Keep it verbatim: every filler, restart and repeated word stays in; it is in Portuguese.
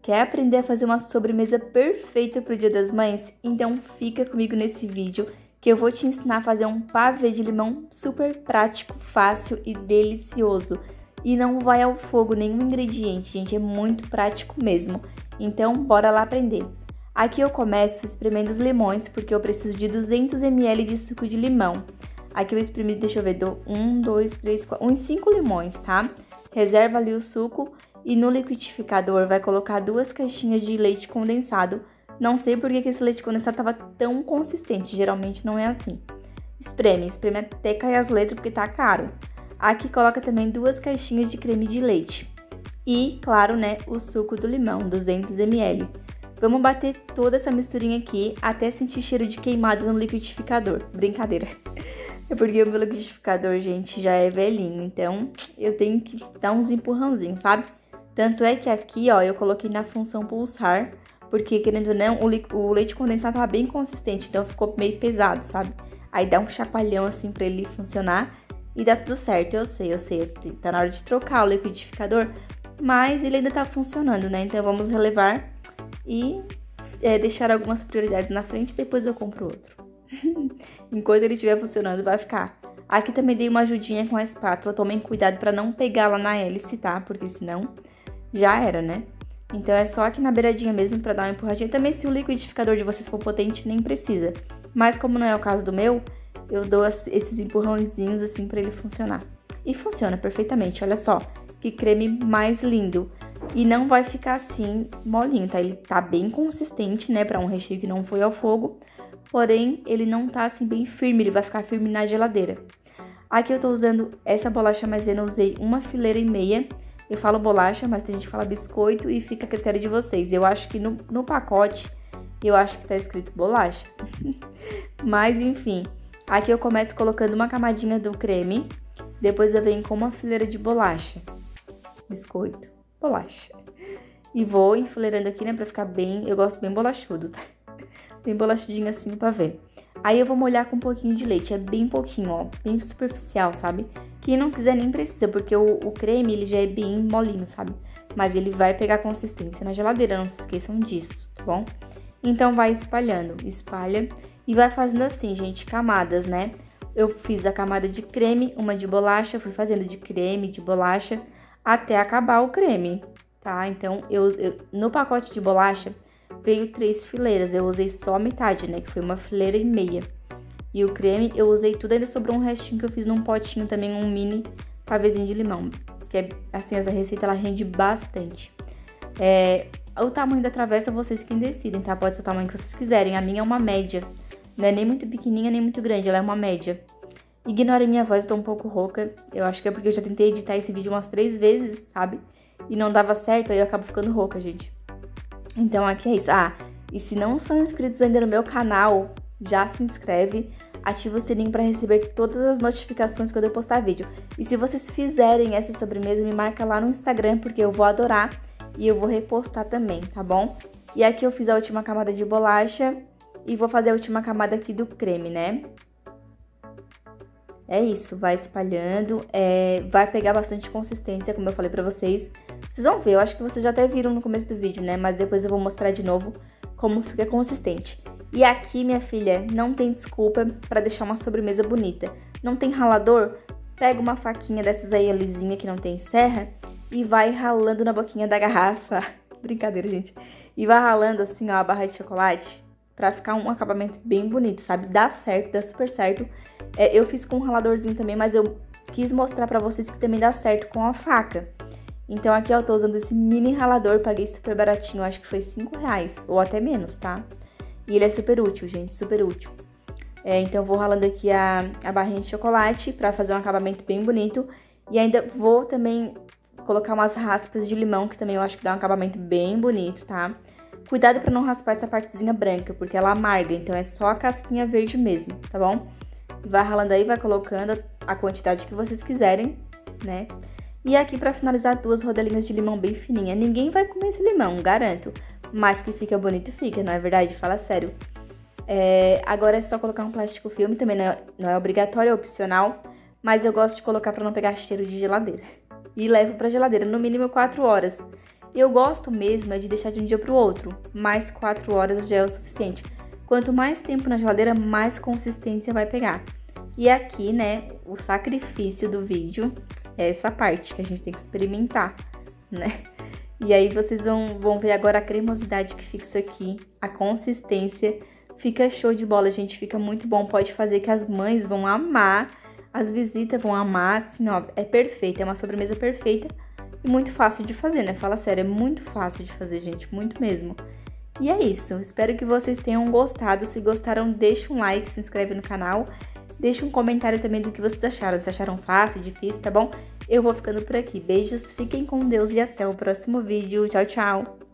Quer aprender a fazer uma sobremesa perfeita para o Dia das Mães? Então fica comigo nesse vídeo que eu vou te ensinar a fazer um pavê de limão super prático, fácil e delicioso. E não vai ao fogo nenhum ingrediente, gente, é muito prático mesmo. Então bora lá aprender. Aqui eu começo espremendo os limões porque eu preciso de duzentos mililitros de suco de limão. Aqui eu espremi, deixa eu ver, do um, dois, três, quatro, uns cinco limões, tá? Reserva ali o suco e no liquidificador vai colocar duas caixinhas de leite condensado. Não sei por que esse leite condensado tava tão consistente, geralmente não é assim. Espreme, espreme até cair as letras porque tá caro. Aqui coloca também duas caixinhas de creme de leite. E, claro, né, o suco do limão, duzentos mililitros. Vamos bater toda essa misturinha aqui até sentir cheiro de queimado no liquidificador. Brincadeira. É porque o meu liquidificador, gente, já é velhinho, então eu tenho que dar uns empurrãozinhos, sabe? Tanto é que aqui, ó, eu coloquei na função pulsar, porque, querendo ou não, o, o leite condensado tava bem consistente, então ficou meio pesado, sabe? Aí dá um chacoalhão, assim, pra ele funcionar e dá tudo certo, eu sei, eu sei. Tá na hora de trocar o liquidificador, mas ele ainda tá funcionando, né? Então vamos relevar e é, deixar algumas prioridades na frente, depois eu compro outro. Enquanto ele estiver funcionando, vai ficar. Aqui também dei uma ajudinha com a espátula. Tomem cuidado para não pegar lá na hélice, tá? Porque senão já era, né? Então é só aqui na beiradinha mesmo para dar uma empurradinha. Também se o liquidificador de vocês for potente, nem precisa. Mas como não é o caso do meu, eu dou esses empurrãozinhos assim para ele funcionar. E funciona perfeitamente, olha só. Que creme mais lindo. E não vai ficar assim molinho, tá? Ele tá bem consistente, né? Para um recheio que não foi ao fogo. Porém, ele não tá assim bem firme, ele vai ficar firme na geladeira. Aqui eu tô usando essa bolacha maisena, eu usei uma fileira e meia. Eu falo bolacha, mas tem gente que fala biscoito e fica a critério de vocês. Eu acho que no, no pacote, eu acho que tá escrito bolacha. Mas enfim, aqui eu começo colocando uma camadinha do creme. Depois eu venho com uma fileira de bolacha. Biscoito, bolacha. E vou enfileirando aqui, né, pra ficar bem... Eu gosto bem bolachudo, tá? Bem bolachudinho assim no pavê. Aí eu vou molhar com um pouquinho de leite, é bem pouquinho, ó, bem superficial, sabe? Quem não quiser nem precisa, porque o, o creme, ele já é bem molinho, sabe? Mas ele vai pegar consistência na geladeira, não se esqueçam disso, tá bom? Então vai espalhando, espalha e vai fazendo assim, gente, camadas, né? Eu fiz a camada de creme, uma de bolacha, fui fazendo de creme, de bolacha, até acabar o creme, tá? Então, eu, eu no pacote de bolacha... veio três fileiras, eu usei só a metade, né, que foi uma fileira e meia. E o creme eu usei tudo, ainda sobrou um restinho que eu fiz num potinho também, um mini pavezinho de limão. Que é, assim, essa receita, ela rende bastante. É, o tamanho da travessa, vocês quem decidem, tá? Pode ser o tamanho que vocês quiserem. A minha é uma média, não é nem muito pequenininha, nem muito grande, ela é uma média. Ignorem minha voz, eu tô um pouco rouca. Eu acho que é porque eu já tentei editar esse vídeo umas três vezes, sabe? E não dava certo, aí eu acabo ficando rouca, gente. Então, aqui é isso. Ah, e se não são inscritos ainda no meu canal, já se inscreve, ativa o sininho para receber todas as notificações quando eu postar vídeo. E se vocês fizerem essa sobremesa, me marca lá no Instagram, porque eu vou adorar e eu vou repostar também, tá bom? E aqui eu fiz a última camada de bolacha e vou fazer a última camada aqui do creme, né? É isso, vai espalhando, é, vai pegar bastante consistência, como eu falei pra vocês. Vocês vão ver, eu acho que vocês já até viram no começo do vídeo, né? Mas depois eu vou mostrar de novo como fica consistente. E aqui, minha filha, não tem desculpa pra deixar uma sobremesa bonita. Não tem ralador? Pega uma faquinha dessas aí, lisinha, que não tem serra, e vai ralando na boquinha da garrafa. Brincadeira, gente. E vai ralando assim, ó, a barra de chocolate. Pra ficar um acabamento bem bonito, sabe? Dá certo, dá super certo. É, eu fiz com um raladorzinho também, mas eu quis mostrar pra vocês que também dá certo com a faca. Então aqui eu tô usando esse mini ralador, paguei super baratinho, acho que foi cinco reais, ou até menos, tá? E ele é super útil, gente, super útil. É, então eu vou ralando aqui a, a barrinha de chocolate pra fazer um acabamento bem bonito. E ainda vou também colocar umas raspas de limão, que também eu acho que dá um acabamento bem bonito, tá? Cuidado pra não raspar essa partezinha branca, porque ela amarga, então é só a casquinha verde mesmo, tá bom? Vai ralando aí, vai colocando a quantidade que vocês quiserem, né? E aqui pra finalizar, duas rodelinhas de limão bem fininha. Ninguém vai comer esse limão, garanto. Mas que fica bonito, fica, não é verdade? Fala sério. É, agora é só colocar um plástico filme, também não é, não é obrigatório, é opcional. Mas eu gosto de colocar pra não pegar cheiro de geladeira. E levo pra geladeira, no mínimo quatro horas. E eu gosto mesmo é de deixar de um dia para o outro, mais quatro horas já é o suficiente. Quanto mais tempo na geladeira, mais consistência vai pegar. E aqui, né, o sacrifício do vídeo é essa parte que a gente tem que experimentar, né? E aí vocês vão, vão ver agora a cremosidade que fica isso aqui, a consistência. Fica show de bola, gente, fica muito bom. Pode fazer que as mães vão amar, as visitas vão amar, assim, ó, é perfeito. É uma sobremesa perfeita e muito fácil de fazer, né? Fala sério, é muito fácil de fazer, gente, muito mesmo. E é isso, espero que vocês tenham gostado. Se gostaram, deixa um like, se inscreve no canal. Deixa um comentário também do que vocês acharam. Se acharam fácil, difícil, tá bom? Eu vou ficando por aqui. Beijos, fiquem com Deus e até o próximo vídeo. Tchau, tchau!